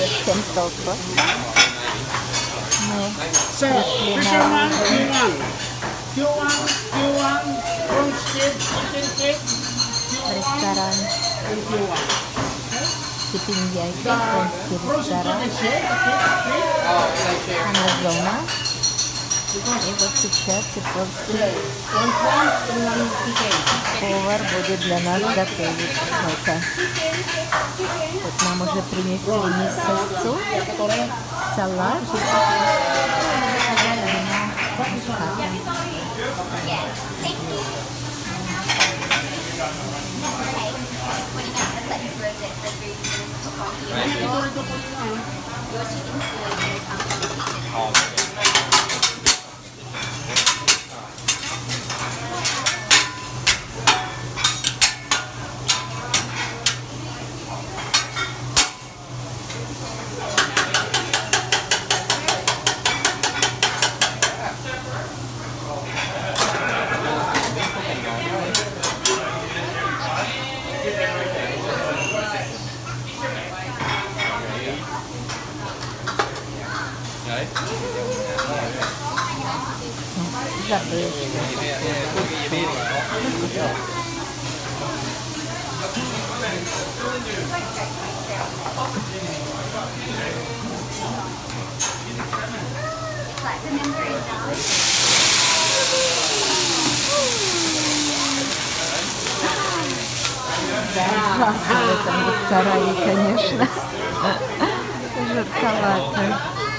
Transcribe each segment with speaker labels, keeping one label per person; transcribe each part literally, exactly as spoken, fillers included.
Speaker 1: Всем толку. Мы
Speaker 2: So,
Speaker 1: пришли
Speaker 2: which one?
Speaker 1: на
Speaker 2: Q one. Q one, Q one, roasted chicken cake, Q one,
Speaker 1: ресторан
Speaker 2: and Q one.
Speaker 1: Стипендиайки,
Speaker 2: The
Speaker 1: японский
Speaker 2: roasted
Speaker 1: ресторан,
Speaker 2: chicken shake, okay,
Speaker 1: Амазона. И вот сейчас японский
Speaker 2: one prawns and one chicken.
Speaker 1: повар будет для нас готовить это. Вот нам уже принесли мисо-суп, салат. Забыл. Да, классно в этом ресторане, конечно. Жарковато.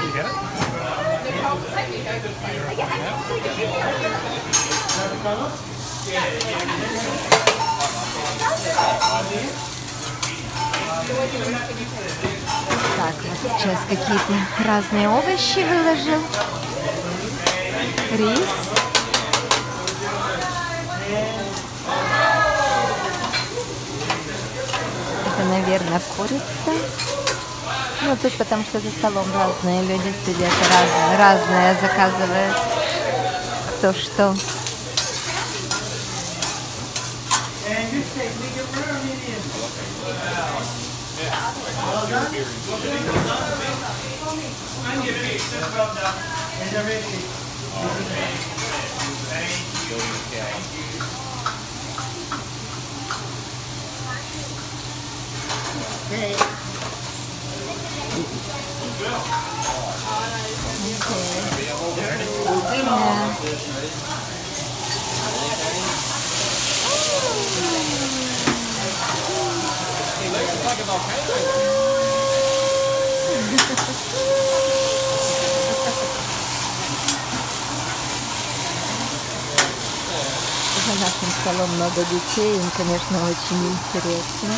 Speaker 1: Так, вот сейчас какие-то разные овощи выложил. Рис. Это, наверное, курица. Ну, тут потому что за столом разные люди сидят, разные, разные заказывают. Кто что.
Speaker 2: Okay.
Speaker 1: За нашим столом много детей, им, конечно, очень интересно.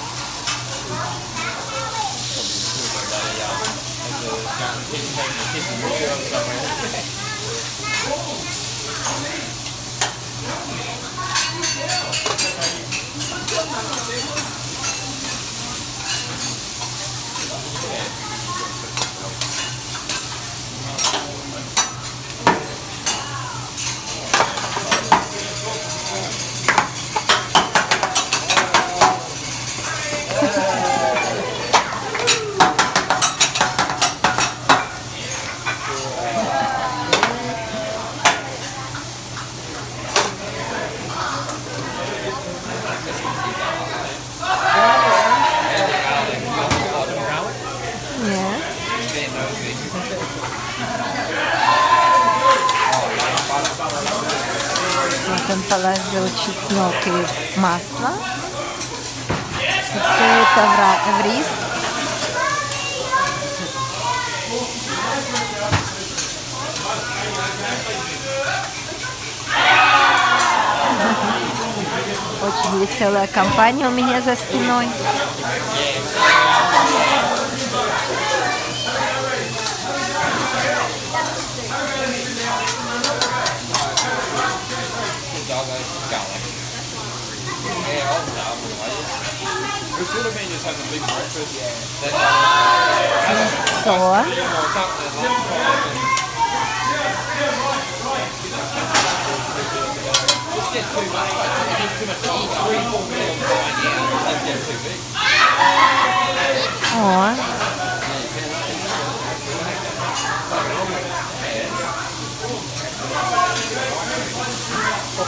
Speaker 1: Вот он положил чеснок и масло. И все это в рис. Очень веселая компания у меня за спиной. Яйцо. О,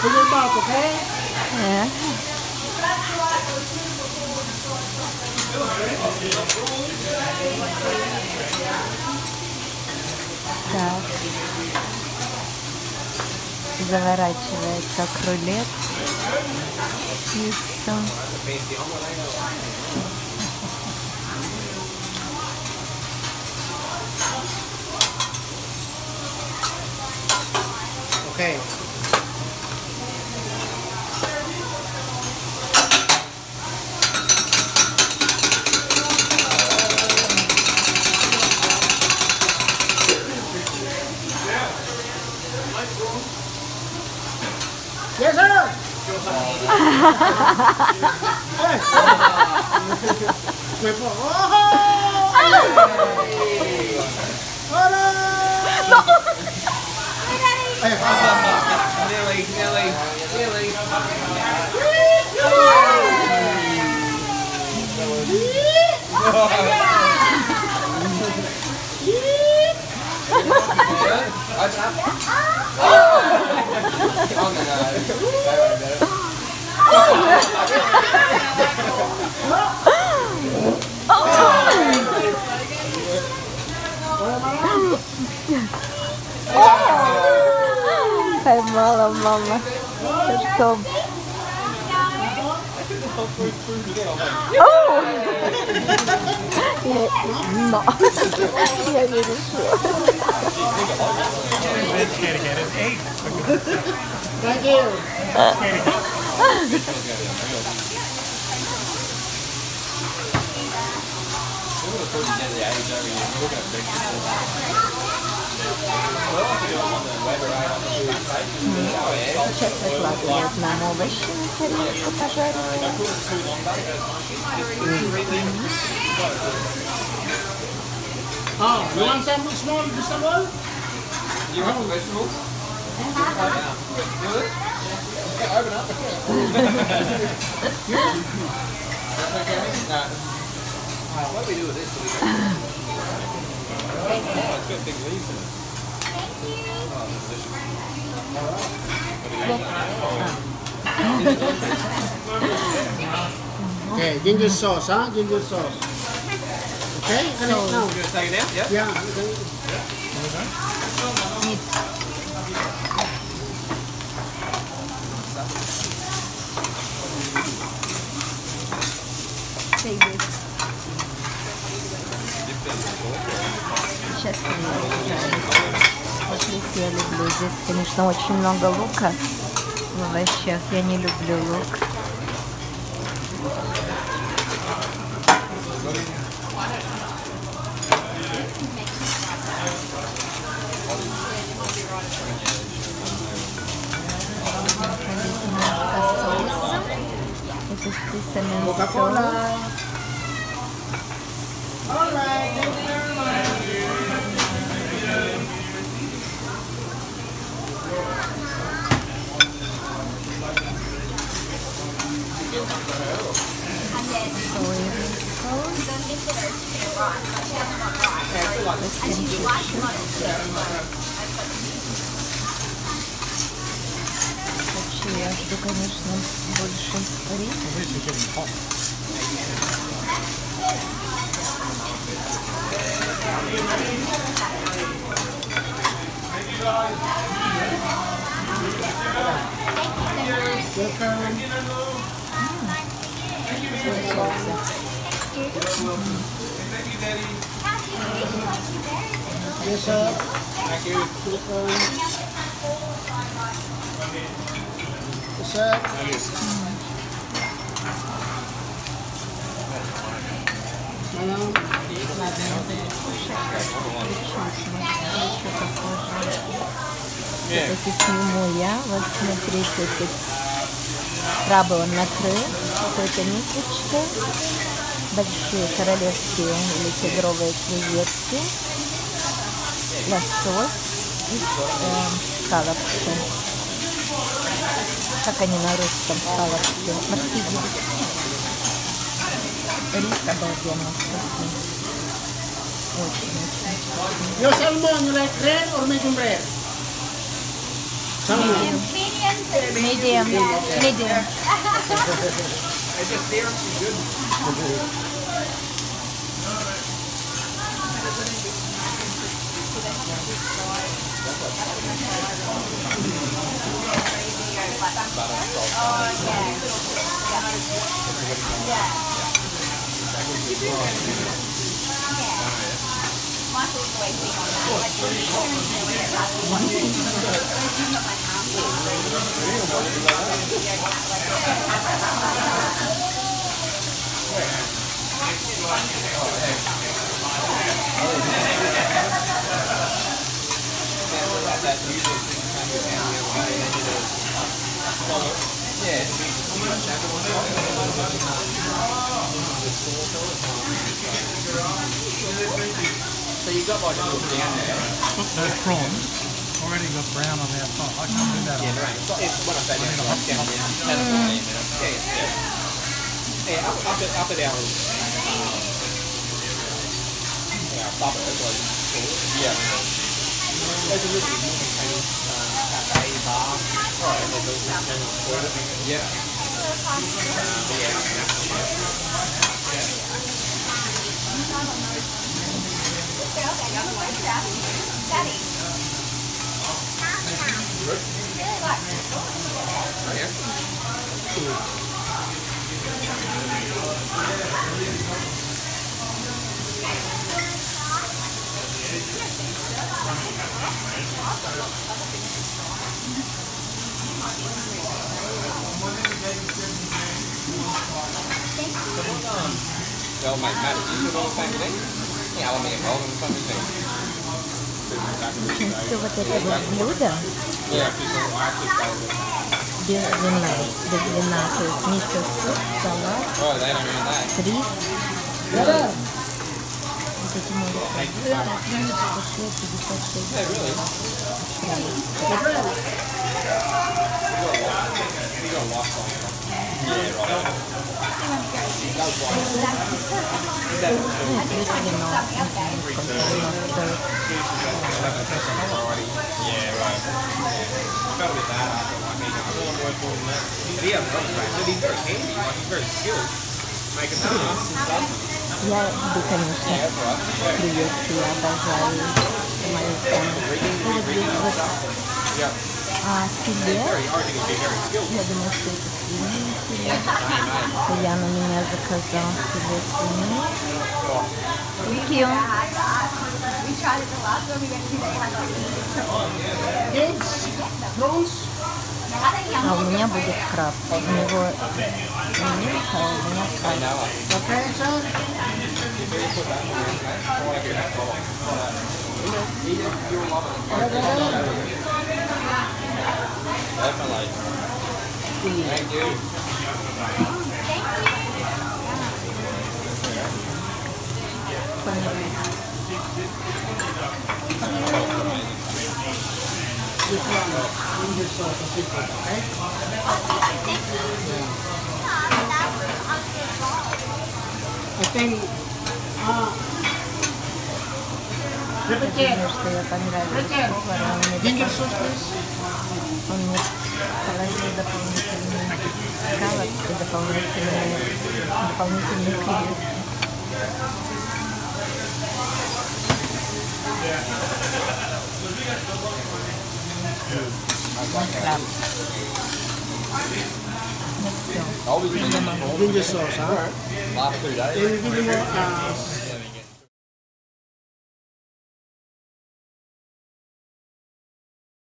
Speaker 2: Put your mouth, okay?
Speaker 1: Yeah. Так. Заворачивается крулет с яйцом.
Speaker 2: Okay. Yes, sir.
Speaker 3: Nearly, nearly, nearly.
Speaker 1: Поймала мама. Что? Но. Я не решила.
Speaker 2: Thank you.
Speaker 1: Сейчас выкладывают нам овощи на тарелку пожарить.
Speaker 2: Oh, you want some small vegetable?
Speaker 3: You want the vegetables? Do it? Yeah, open up. Nah. What do we do with this? Oh, it's got big leaves in it.
Speaker 2: Okay, ginger sauce, huh? Ginger sauce. Okay, can I now?
Speaker 3: You going to take it out? Yeah?
Speaker 2: Yeah. Okay.
Speaker 1: Сейчас вот здесь я люблю. Здесь, конечно, очень много лука в овощах. Я не люблю лук. Это сисамин
Speaker 2: Coca-Cola. All right, thank you very much.
Speaker 1: Вообще, я жду, конечно, больше рис.
Speaker 2: Yes, sir.
Speaker 3: Thank you.
Speaker 2: Yes, sir. Madam.
Speaker 1: Все-таки сниму я. Вот смотрите, тут крабы он накрыл какой-то мисочкой. Большие королевские или тигровые креветки, лосось и э, скалопсы. Как они на русском, скалопсы? Морские девички. Рис обалденно вкусный. Очень-очень.
Speaker 2: Your salmon, you like red or medium rare? Salmon.
Speaker 4: Medium, medium
Speaker 1: Medium. Medium.
Speaker 3: It's just there, it's good. So you got like a little down there.
Speaker 2: Those prawns already got brown on the outside. I can't do that.
Speaker 3: Yeah,
Speaker 2: on
Speaker 3: right. It's, it's when I say down, it's like down there. ten to fifteen minutes. Yeah, yeah. Yeah, up, up, at, up at our, um, our suburb, like, yeah. There's a really good um, cafe, bar. Right, and there's a little toilet. Yeah. Um, but yeah, yeah. Oh, yeah. Well, mate, Matt, do you do all the same thing? Yeah, I'll make it all in the same thing.
Speaker 1: Что вот это вот блюдо
Speaker 3: Yeah, people actually say
Speaker 1: без вина, без вина, то есть мисо-суп, салат,
Speaker 3: oh, they don't mean that.
Speaker 1: рис. Вот эти могут стоить пятьдесят шесть.
Speaker 3: Yeah, really? You got a lifetime. Yeah, right.
Speaker 1: Ну, плюс вино. Сколько вино стоит.
Speaker 3: Yeah, right. Got to be that after one meeting. I don't want to work more than that. But yeah, but he's very handy, like he's very skilled. Making masks and stuff.
Speaker 1: Я люблю, конечно,
Speaker 3: Yeah, that's right.
Speaker 1: креветки, я обожаю мои самые.
Speaker 3: Yeah.
Speaker 1: А филе,
Speaker 3: Very, I think he'd be very skilled.
Speaker 1: я думаю, что это свиное филе.
Speaker 3: Same, mate.
Speaker 1: Я на меня заказал филе свинины.
Speaker 3: Oh.
Speaker 1: Thank you.
Speaker 4: We tried it the last one we went to like
Speaker 2: Eggs, prawns.
Speaker 1: А у меня будет краб. У него мелька, а у меня
Speaker 3: I
Speaker 1: краб.
Speaker 3: know it.
Speaker 2: Okay, sir.
Speaker 3: You better put that in there, mate. I want to get that bottle. Eat it, you'll love it. Definitely. Thank you.
Speaker 2: Ginger sauce or pickle, okay? I think, uh,
Speaker 1: Видно, что я понравилась повару. Он мне
Speaker 2: ginger
Speaker 1: допол-
Speaker 2: sauce, please.
Speaker 1: он мне положил дополнительный скалок и дополнительные, дополнительные креветки. Краб. Ну все.
Speaker 3: I'll be doing it
Speaker 2: Ginger sauce, huh?
Speaker 3: last two days.
Speaker 2: Then we give you more, uh,